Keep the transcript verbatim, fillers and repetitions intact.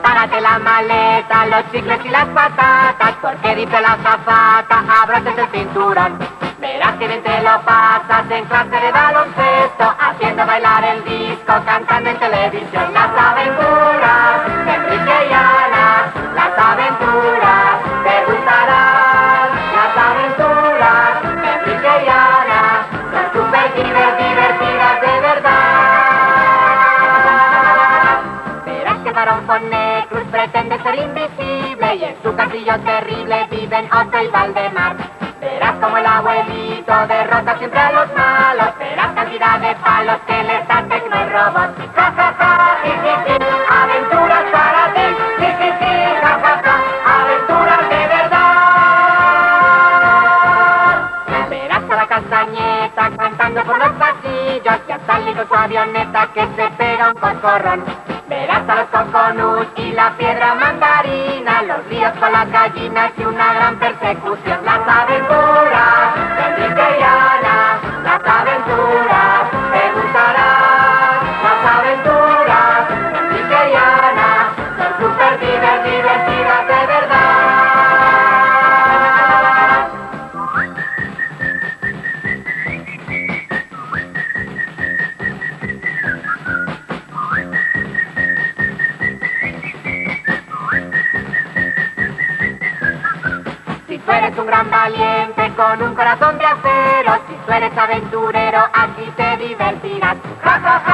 Págate la maleta, los chicles y las patatas, porque dice la azafata, abroches el cinturón. Verás que bien te lo pasas en clase de baloncesto, haciendo bailar el disco, cantando en televisión. Las aventuras de Enrique y Ana, las aventuras te gustarán. Las aventuras de Enrique y Ana son súper divertidas de verdad. Verás que el varón Ponecruz pretende ser invisible y en su castillo terrible viven Otto y Valdemar. Verás como el abuelito derrota siempre a los malos. Verás cantidad de palos que les da Tecno el robot. Ja, ja, ja, ji, ji, ji, aventuras para ti. Ji, ji, ji, ja, ja, ja, aventuras de verdad. Verás a la Castañeta cantando por los pasillos y a Stanley con su avioneta que se pega un coscorrón. Verás a los coconuts y la piedra mandarina, los líos con las gallinas y una gran persecución. Las aventuras de Enrique y Ana, las aventuras te gustarán. Las aventuras de Enrique y Ana son súper divertidas de verdad. Si tú eres un gran valiente con un corazón de acero, si tú eres aventurero, aquí te divertirás. Ja, ja, ja.